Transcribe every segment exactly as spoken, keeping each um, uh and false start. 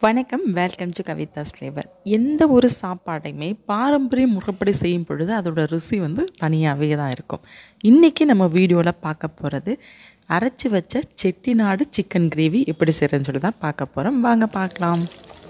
வணக்கம், welcome to Kavidas flavour. எந்த ஒரு சாப்பாடையுமே பாரம்பரிய முறைப்படி செய்யும் பொழுது அதோட ருசி வந்து தனியாகவே தான் இருக்கும். இன்றைக்கி நம்ம வீடியோவில் பார்க்க போகிறது அரைச்சி வச்ச செட்டிநாடு சிக்கன் கிரேவி எப்படி செய்கிறதுன்னு சொல்லி தான் பார்க்க போகிறோம். வாங்க பார்க்கலாம்.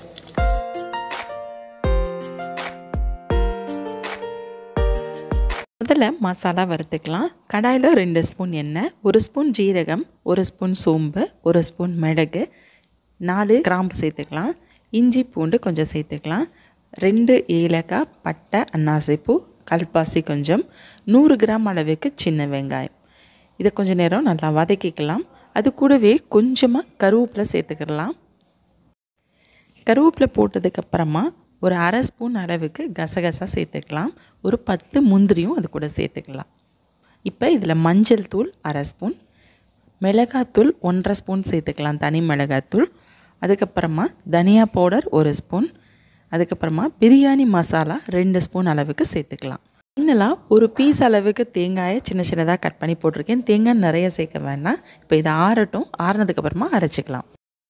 முதல்ல மசாலா வறுத்துக்கலாம். கடாயில் ரெண்டு ஸ்பூன் எண்ணெய், ஒரு ஸ்பூன் ஜீரகம், ஒரு ஸ்பூன் சோம்பு, ஒரு ஸ்பூன் மிளகு, நாலு கிராம்பு சேர்த்துக்கலாம். இஞ்சி பூண்டு கொஞ்சம் சேர்த்துக்கலாம். ரெண்டு ஏலக்காய், பட்டை, அன்னாசிப்பூ, கல்பாசி கொஞ்சம், நூறு கிராம் அளவுக்கு சின்ன வெங்காயம். இதை கொஞ்சம் நேரம் நல்லா வதக்கிக்கலாம். அது கூடவே கொஞ்சமாக கருவேப்பிலை சேர்த்துக்கலாம். கருவேப்பிலை போட்டதுக்கப்புறமா ஒரு அரை ஸ்பூன் அளவுக்கு கசகசா சேர்த்துக்கலாம். ஒரு பத்து முந்திரியும் அது கூட சேர்த்துக்கலாம். இப்போ இதில் மஞ்சள் தூள் அரை ஸ்பூன், மிளகாத்தூள் ஒன்றரை ஸ்பூன் சேர்த்துக்கலாம், தனி மிளகாத்தூள். அதுக்கப்புறமா தனியா பவுடர் ஒரு ஸ்பூன், அதுக்கப்புறமா பிரியாணி மசாலா ரெண்டு ஸ்பூன் அளவுக்கு சேர்த்துக்கலாம். இன்னெல்லாம் ஒரு பீஸ் அளவுக்கு தேங்காயை சின்ன சின்னதாக கட் பண்ணி போட்டிருக்கேன். தேங்காய் நிறைய சேர்க்க வேண்டாம். இப்போ இதை ஆறட்டும். ஆறினதுக்கப்புறமா அரைச்சிக்கலாம்.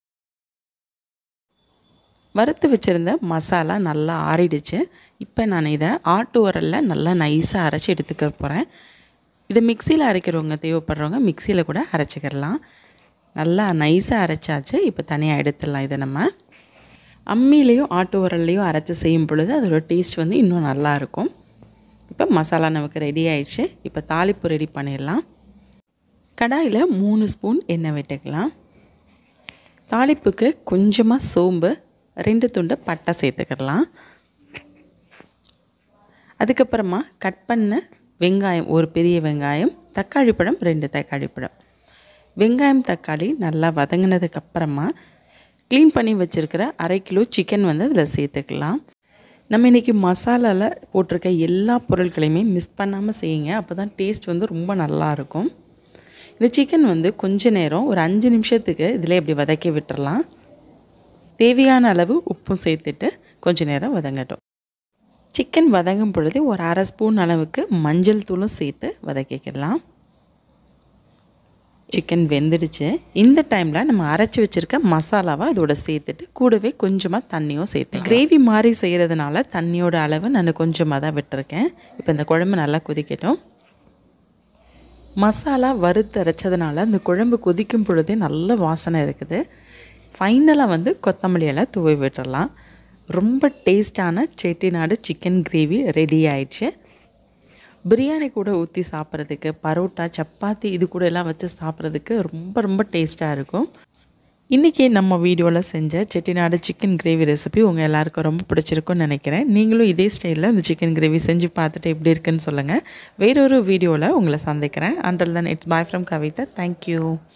வறுத்து வச்சுருந்த மசாலா நல்லா ஆறிடுச்சு. இப்போ நான் இதை ஆட்டு உரலில் நல்லா நைஸாக அரைச்சி எடுத்துக்க போகிறேன். இதை மிக்சியில் அரைக்கிறவங்க தேவைப்படுறவங்க மிக்சியில் கூட அரைச்சிக்கிடலாம். நல்லா நைஸாக அரைச்சாச்சு. இப்போ தனியாக எடுத்துடலாம். இதை நம்ம அம்மிலேயும் ஆட்டு உரல்லையும் அரைச்சி செய்யும் பொழுது அதோட டேஸ்ட் வந்து இன்னும் நல்லாயிருக்கும். இப்போ மசாலா நமக்கு ரெடி ஆயிடுச்சு. இப்போ தாளிப்பு ரெடி பண்ணிடலாம். கடாயில் மூணு ஸ்பூன் எண்ணெய் விட்டுக்கலாம். தாளிப்புக்கு கொஞ்சமாக சோம்பு, ரெண்டு துண்டு பட்டை சேர்த்துக்கிடலாம். அதுக்கப்புறமா கட் பண்ண வெங்காயம் ஒரு பெரிய வெங்காயம், தக்காளி பழம் ரெண்டு தக்காளி பழம். வெங்காயம் தக்காளி நல்லா வதங்கினதுக்கப்புறமா க்ளீன் பண்ணி வச்சுருக்கிற அரை கிலோ சிக்கன் வந்து அதில் சேர்த்துக்கலாம். நம்ம இன்றைக்கி மசாலாவில் போட்டிருக்க எல்லா பொருட்களையுமே மிஸ் பண்ணாமல் செய்யுங்க. அப்போ தான் டேஸ்ட் வந்து ரொம்ப நல்லாயிருக்கும். இந்த சிக்கன் வந்து கொஞ்ச நேரம் ஒரு அஞ்சு நிமிஷத்துக்கு இதில் இப்படி வதக்கி விட்டுறலாம். தேவையான அளவு உப்பும் சேர்த்துட்டு கொஞ்ச நேரம் வதங்கட்டும். சிக்கன் வதங்கும் பொழுது ஒரு அரை ஸ்பூன் அளவுக்கு மஞ்சள் தூளும் சேர்த்து வதக்கிக்கலாம். சிக்கன் வெந்துடுச்சு. இந்த டைமில் நம்ம அரைச்சி வச்சுருக்க மசாலாவை அதோட சேர்த்துட்டு கூடவே கொஞ்சமாக தண்ணியும் சேர்த்து கிரேவி மாதிரி செய்கிறதுனால தண்ணியோட அளவு நான் கொஞ்சமாக தான் விட்டுருக்கேன். இப்போ இந்த குழம்பு நல்லா கொதிக்கட்டும். மசாலா வறுத்து அரைச்சதுனால அந்த குழம்பு கொதிக்கும் பொழுதே நல்ல வாசனை இருக்குது. ஃபைனலாக வந்து கொத்தமல்லி எல்லாம் தூவி விட்டுடலாம். ரொம்ப டேஸ்டான செட்டிநாடு சிக்கன் கிரேவி ரெடி ஆயிடுச்சு. பிரியாணி கூட ஊற்றி சாப்பிட்றதுக்கு, பரோட்டா, சப்பாத்தி இது கூட எல்லாம் வச்சு சாப்பிட்றதுக்கு ரொம்ப ரொம்ப டேஸ்ட்டாக இருக்கும். இன்றைக்கி நம்ம வீடியோவில் செஞ்ச செட்டிநாடு சிக்கன் கிரேவி ரெசிபி உங்கள் எல்லாருக்கும் ரொம்ப பிடிச்சிருக்குன்னு நினைக்கிறேன். நீங்களும் இதே ஸ்டைலில் இந்த சிக்கன் கிரேவி செஞ்சு பார்த்துட்டு எப்படி இருக்குன்னு சொல்லுங்கள். வேறொரு வீடியோவில் உங்களை சந்திக்கிறேன். Until then it's bye from Kavitha. Thank you.